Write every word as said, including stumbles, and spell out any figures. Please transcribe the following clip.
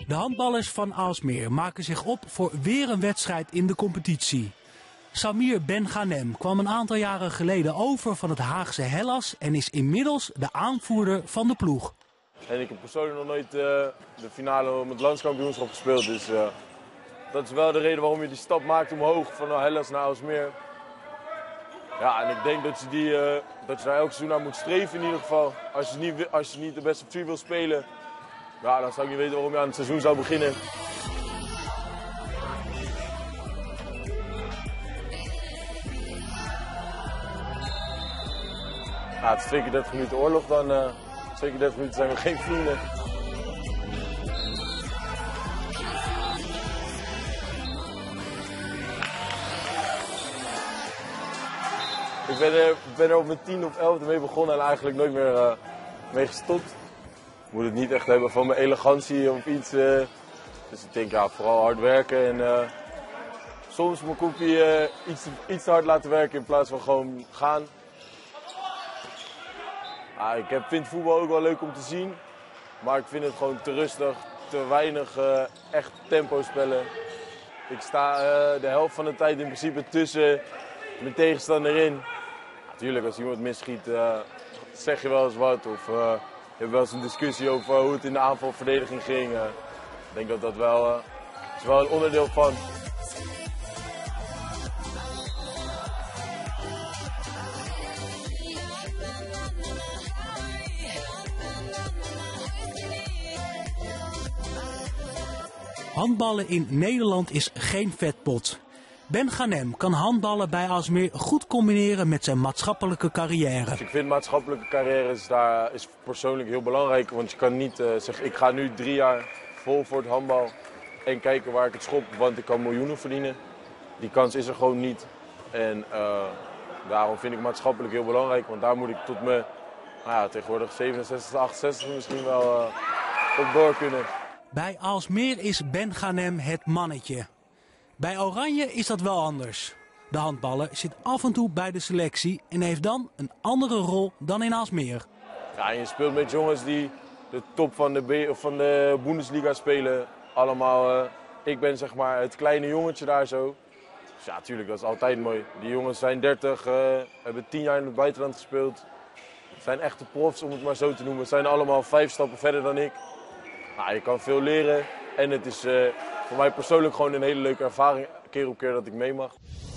De handballers van Aalsmeer maken zich op voor weer een wedstrijd in de competitie. Samir Ben Ghanem kwam een aantal jaren geleden over van het Haagse Hellas en is inmiddels de aanvoerder van de ploeg. En ik heb persoonlijk nog nooit uh, de finale om het landskampioenschap gespeeld. Dus uh, dat is wel de reden waarom je die stap maakt omhoog van Hellas naar Aalsmeer. Ja, en ik denk dat je, die, uh, dat je daar elk seizoen naar moet streven in ieder geval. Als je niet, als je niet de beste vier wil spelen, ja, dan zou ik niet weten waarom je aan het seizoen zou beginnen. Ja, het is twee keer dertig minuten oorlog, dan uh, twee keer dertig minuten zijn we geen vrienden. Ik ben er, ben er op mijn tien of elfde mee begonnen en eigenlijk nooit meer uh, mee gestopt. Ik moet het niet echt hebben van mijn elegantie of iets. Uh, dus ik denk ja, vooral hard werken en uh, soms mijn kopje uh, iets, iets te hard laten werken in plaats van gewoon gaan. Ja, ik heb, vind voetbal ook wel leuk om te zien, maar ik vind het gewoon te rustig, te weinig uh, echt tempo spellen. Ik sta uh, de helft van de tijd in principe tussen mijn tegenstander in. Natuurlijk, als iemand misschiet, uh, zeg je wel eens wat. Of uh, je hebt wel eens een discussie over hoe het in de aanvalverdediging ging. Uh, ik denk dat dat wel, uh, is wel een onderdeel van. Handballen in Nederland is geen vetpot. Ben Ghanem kan handballen bij Aalsmeer goed combineren met zijn maatschappelijke carrière. Ik vind maatschappelijke carrière is daar is persoonlijk heel belangrijk. Want je kan niet uh, zeggen, ik ga nu drie jaar vol voor het handbal en kijken waar ik het schop, want ik kan miljoenen verdienen. Die kans is er gewoon niet. En uh, daarom vind ik maatschappelijk heel belangrijk. Want daar moet ik tot mijn nou ja, tegenwoordig zevenenzestig, achtenzestig misschien wel uh, op door kunnen. Bij Aalsmeer is Ben Ghanem het mannetje. Bij Oranje is dat wel anders. De handballer zit af en toe bij de selectie en heeft dan een andere rol dan in Aalsmeer. Ja, je speelt met jongens die de top van de, B of van de Bundesliga spelen. Allemaal, uh, ik ben zeg maar het kleine jongetje daar zo. Dus ja, natuurlijk, dat is altijd mooi. Die jongens zijn dertig, uh, hebben tien jaar in het buitenland gespeeld. Zijn echte profs, om het maar zo te noemen. Zijn allemaal vijf stappen verder dan ik. Nou, je kan veel leren en het is uh, voor mij persoonlijk gewoon een hele leuke ervaring, keer op keer dat ik mee mag.